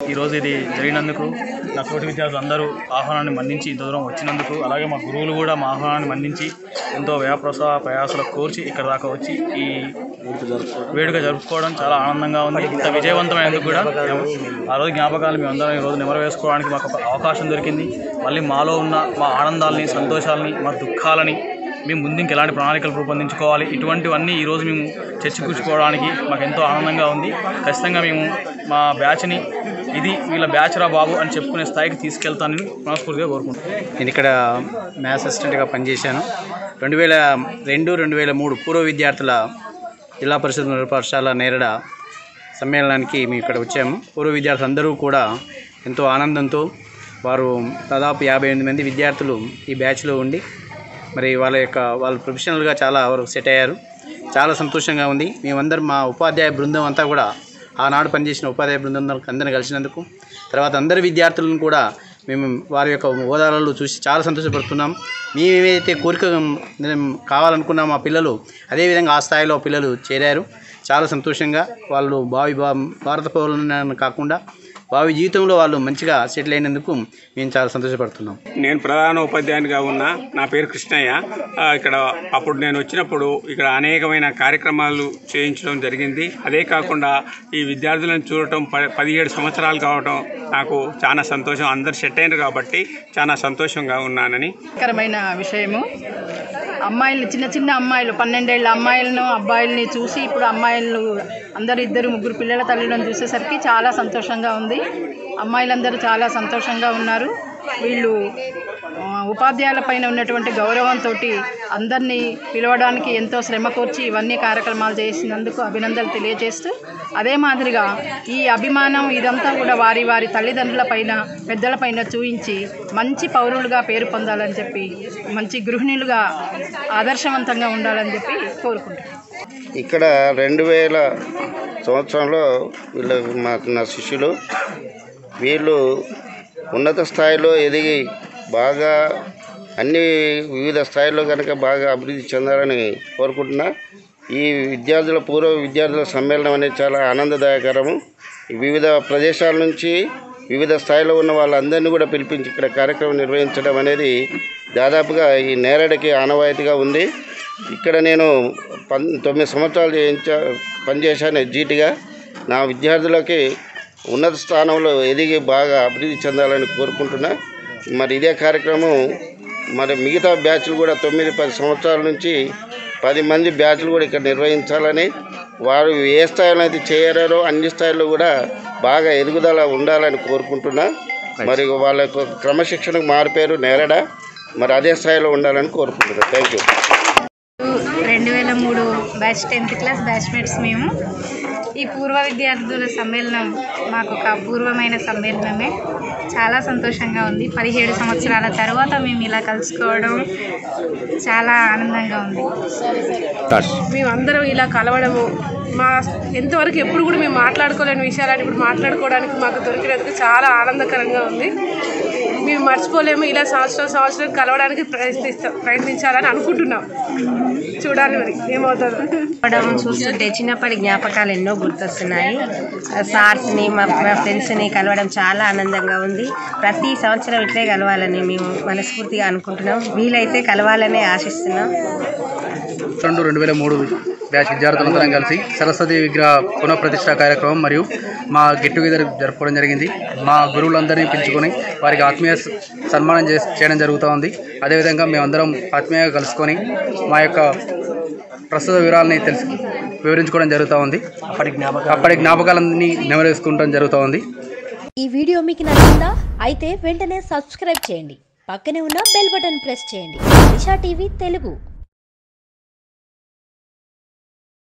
ఈరోజు ఇది జరిగినందుకు నా తోటి విద్యార్థులు అందరూ ఆహ్వానాన్ని మన్నించి ఇంత దూరం వచ్చినందుకు, అలాగే మా గురువులు కూడా మా ఆహ్వానాన్ని మన్నించి ఎంతో ప్రయాసాలకు కోర్చి ఇక్కడ దాకా వచ్చి ఈ వేడుక జరుపుకోవడం చాలా ఆనందంగా ఉంది. ఇంత విజయవంతమైనందుకు కూడా ఆ రోజు జ్ఞాపకాలు మేము అందరం ఈరోజు నెమరు వేసుకోవడానికి మాకు ఒక అవకాశం దొరికింది. మళ్ళీ మాలో ఉన్న మా ఆనందాలని, సంతోషాలని, మా దుఃఖాలని మేము ముందు ఎలాంటి ప్రణాళికలు రూపొందించుకోవాలి, ఇటువంటివన్నీ ఈరోజు మేము చర్చించుకోవడానికి మాకు ఎంతో ఆనందంగా ఉంది. ఖచ్చితంగా మేము మా బ్యాచ్ని ఇది వీళ్ళ బ్యాచ్ రా బాబు అని చెప్పుకునే స్థాయికి తీసుకెళ్తానని మనస్ఫూర్తిగా కోరుకుంటున్నాను. నేను ఇక్కడ మ్యాథ్స్ అసిస్టెంట్గా పనిచేశాను. 2002-2003 పూర్వ విద్యార్థుల జిల్లా పరిషత్ పాఠశాల నేరడ సమ్మేళనానికి మేము ఇక్కడ వచ్చాము. పూర్వ విద్యార్థులు అందరూ కూడా ఎంతో ఆనందంతో వారు దాదాపు 58 మంది విద్యార్థులు ఈ బ్యాచ్లో ఉండి మరి వాళ్ళు ప్రొఫెషనల్గా చాలా వరకు సెట్ అయ్యారు. చాలా సంతోషంగా ఉంది. మేమందరం మా ఉపాధ్యాయ బృందం అంతా కూడా ఆనాడు పనిచేసిన ఉపాధ్యాయ బృందం అందరిని కలిసినందుకు, తర్వాత అందరి విద్యార్థులను కూడా మేము వారి యొక్క హోదాలలో చూసి చాలా సంతోషపడుతున్నాం. మేమేమైతే కోరిక కావాలనుకున్నాం మా పిల్లలు అదేవిధంగా ఆ స్థాయిలో పిల్లలు చేరారు. చాలా సంతోషంగా వాళ్ళు భారత పౌరులను కాకుండా భావి జీవితంలో వాళ్ళు మంచిగా సెటిల్ అయినందుకు మేము చాలా సంతోషపడుతున్నాం. నేను ప్రధాన ఉపాధ్యాయునిగా ఉన్నా. నా పేరు కృష్ణయ్య. ఇక్కడ అప్పుడు నేను వచ్చినప్పుడు ఇక్కడ అనేకమైన కార్యక్రమాలు చేయించడం జరిగింది. అదే కాకుండా ఈ విద్యార్థులను చూడటం 17 సంవత్సరాలు కావడం నాకు చాలా సంతోషం. అందరు సెట్ అయినారు కాబట్టి చాలా సంతోషంగా ఉన్నానని విషయము. అమ్మాయిలు చిన్న అమ్మాయిలు 12 ఏళ్ళ అమ్మాయిలను అబ్బాయిల్ని చూసి ఇప్పుడు అమ్మాయిలు అందరు 2-3 పిల్లల తల్లులను చూసేసరికి చాలా సంతోషంగా ఉంది. అమ్మాయిలందరూ చాలా సంతోషంగా ఉన్నారు. వీళ్ళు ఉపాధ్యాయుల పైన ఉన్నటువంటి గౌరవంతో అందరినీ పిలవడానికి ఎంతో శ్రమ కోర్చి ఇవన్నీ కార్యక్రమాలు చేసినందుకు అభినందనలు తెలియజేస్తూ, అదే మాదిరిగా ఈ అభిమానం ఇదంతా కూడా వారి వారి తల్లిదండ్రుల పైన పెద్దల పైన చూయించి మంచి పౌరులుగా పేరు పొందాలని చెప్పి, మంచి గృహిణులుగా ఆదర్శవంతంగా ఉండాలని చెప్పి కోరుకుంటున్నాను. ఇక్కడ 2000 సంవత్సరంలో నా శిష్యులు వీళ్ళు ఉన్నత స్థాయిలో ఎదిగి బాగా అన్ని వివిధ స్థాయిలో కనుక బాగా అభివృద్ధి చెందాలని కోరుకుంటున్నా. ఈ పూర్వ విద్యార్థుల సమ్మేళనం అనేది చాలా ఆనందదాయకరము. వివిధ ప్రదేశాల నుంచి వివిధ స్థాయిలో ఉన్న వాళ్ళందరినీ కూడా పిలిపించి ఇక్కడ కార్యక్రమం నిర్వహించడం అనేది దాదాపుగా ఈ నేరడికి ఆనవాయితీగా ఉంది. ఇక్కడ నేను 9 సంవత్సరాలు పనిచేశాను జీటీగా. నా విద్యార్థులకి ఉన్నత స్థానంలో ఎదిగి బాగా అభివృద్ధి చెందాలని కోరుకుంటున్నా. మరి ఇదే కార్యక్రమం మరి మిగతా బ్యాచ్లు కూడా 9-10 సంవత్సరాల నుంచి 10 మంది బ్యాచ్లు కూడా ఇక్కడ నిర్వహించాలని, వారు ఏ స్థాయిలో అయితే చేరారో అన్ని స్థాయిలో కూడా బాగా ఎదుగుదల ఉండాలని కోరుకుంటున్నా. మరి వాళ్ళ క్రమశిక్షణకు మారిపోయారు నేరడ, మరి అదే స్థాయిలో ఉండాలని కోరుకుంటున్నా. Thank you. 2003 batch 10th class batchmates మేము. ఈ పూర్వ విద్యార్థుల సమ్మేళనం మాకు ఒక అపూర్వమైన సమ్మేళనమే. చాలా సంతోషంగా ఉంది. 17 సంవత్సరాల తర్వాత మేము ఇలా కలుసుకోవడం చాలా ఆనందంగా ఉంది. మేమందరం ఇలా కలవడము ఎంతవరకు ఎప్పుడు కూడా మేము మాట్లాడుకోలేని విషయాలని ఇప్పుడు మాట్లాడుకోవడానికి మాకు దొరికినందుకు చాలా ఆనందకరంగా ఉంది. మేము మర్చిపోలేము. ఇలా సంవత్సరం కలవడానికి ప్రయత్నించాలని అనుకుంటున్నాం. చూడాలి మరి ఏమవుతుందో. చూస్తుంటే చిన్నప్పటి జ్ఞాపకాలు ఎన్నో గుర్తొస్తున్నాయి. సార్స్ని మా ఫ్రెండ్స్ని కలవడం చాలా ఆనందంగా ఉంది. ప్రతి సంవత్సరం ఇట్లే కలవాలని మేము మనస్ఫూర్తిగా అనుకుంటున్నాం. వీలైతే కలవాలనే ఆశిస్తున్నాం. 2003 బ్యాచ్ విద్యార్థులందరం కలిసి సరస్వతి విగ్రహ పునఃప్రతిష్ఠా కార్యక్రమం మరియు మా గెట్ టుగెదర్ జరుపుకోవడం జరిగింది. మా గురువులందరినీ పిలుచుకొని వారికి ఆత్మీయ సన్మానం చేయడం జరుగుతూ ఉంది. అదేవిధంగా మేమందరం ఆత్మీయంగా కలుసుకొని మా యొక్క ప్రస్తుత వివరాలని వివరించుకోవడం జరుగుతూ ఉంది. అప్పటి జ్ఞాపకాలన్నీ నెమరేసుకుంటడం జరుగుతూ ఉంది. ఈ వీడియో మీకు నచ్చిందా? అయితే వెంటనే సబ్స్క్రైబ్ చేయండి. పక్కనే ఉన్న బెల్ బటన్ ప్రెస్ చేయండి. దిశ టీవీ తెలుగు.